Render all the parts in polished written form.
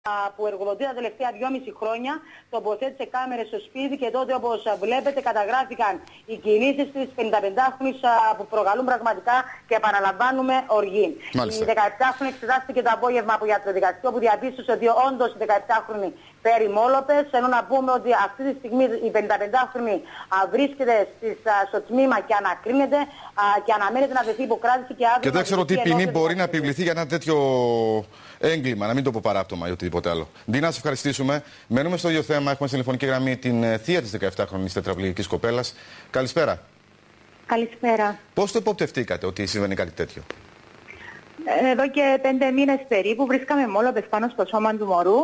που εργοδοτεί τα τελευταία 2,5 χρόνια, τοποθέτησε κάμερες στο σπίτι και τότε, όπως βλέπετε, καταγράφηκαν οι κινήσεις της 55χρονης που προκαλούν πραγματικά και επαναλαμβάνουμε οργή. Μάλιστα. Η 17χρονη εξετάστηκε το απόγευμα από γιατροδικαστικό που διαπίστωσε ότι όντως η 17χρονη παίρνει μόλοπες, ενώ να πούμε ότι αυτή τη στιγμή η 55χρονη βρίσκεται στο τμήμα και ανακρίνεται και αναμένεται να δεθεί υποκράτηση και αύριο. Και δεν ξέρω τι ποινή μπορεί να επιβληθεί για ένα τέτοιο έγκλημα, να μην το πω παράπτωμα ή οτιδήποτε άλλο. Ντίνα, να σε ευχαριστήσουμε. Μένουμε στο ίδιο θέμα. Έχουμε στη τηλεφωνική γραμμή την θεία της 17χρονης τετραπληγικής κοπέλας. Καλησπέρα. Καλησπέρα. Πώς το υποπτευτήκατε ότι συμβαίνει κάτι τέτοιο? Εδώ και 5 μήνες περίπου βρίσκαμε μόλοπες πάνω στο σώμα του μωρού.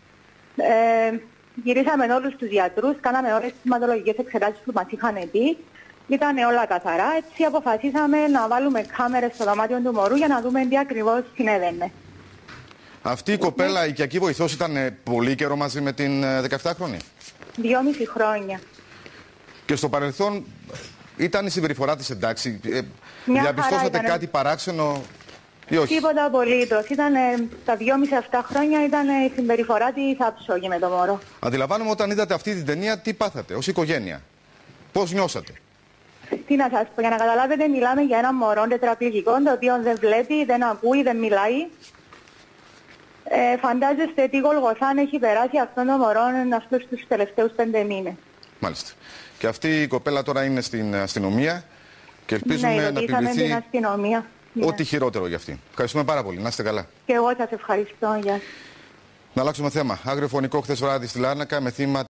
Γυρίσαμε όλους τους γιατρούς, κάναμε όλες τις αιματολογικές εξετάσεις που μας είχαν πει. Ήταν όλα καθαρά, έτσι αποφασίσαμε να βάλουμε κάμερες στο δωμάτιο του μωρού για να δούμε τι ακριβώς συνέβαινε. Αυτή η κοπέλα, η οικιακή βοηθός, ήταν πολύ καιρό μαζί με την 17χρονη? 2,5 χρόνια. Και στο παρελθόν ήταν η συμπεριφορά της εντάξει? Διαπιστώσατε κάτι παράξενο ή όχι? Τίποτα απολύτως. Τα 2,5 αυτά χρόνια ήταν η συμπεριφορά της άψογη με το μωρό. Αντιλαμβάνομαι όταν είδατε αυτή την ταινία τι πάθατε ως οικογένεια? Πώς νιώσατε? Τι να σας πω, για να καταλάβετε, μιλάμε για ένα μωρό τετραπληγικό, το οποίο δεν βλέπει, δεν ακούει, δεν μιλάει. Φαντάζεστε τι γολγοθάν έχει περάσει αυτόν τον μωρό αυτούς τους τελευταίους 5 μήνες. Μάλιστα. Και αυτή η κοπέλα τώρα είναι στην αστυνομία και ελπίζουμε να επιβληθεί την αστυνομία. ό,τι χειρότερο για αυτή. Ευχαριστούμε πάρα πολύ. Να είστε καλά. Και εγώ σας ευχαριστώ. Γεια σας. Να αλλάξουμε θέμα. Άγριο φωνικό χθες βράδυ στη Λάρνακα με θύμα